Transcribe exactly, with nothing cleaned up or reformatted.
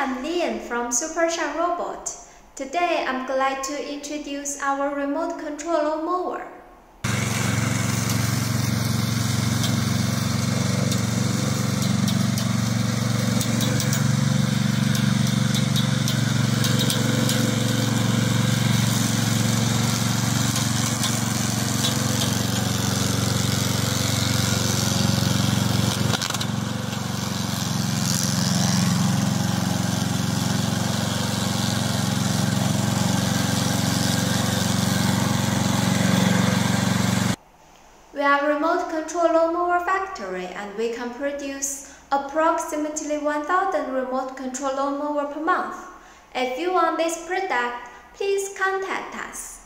I'm Lian from SUPERSHINE Robot. Today I'm glad to introduce our remote control mower. We are a remote control mower factory and we can produce approximately one thousand remote control mower per month. If you want this product, please contact us.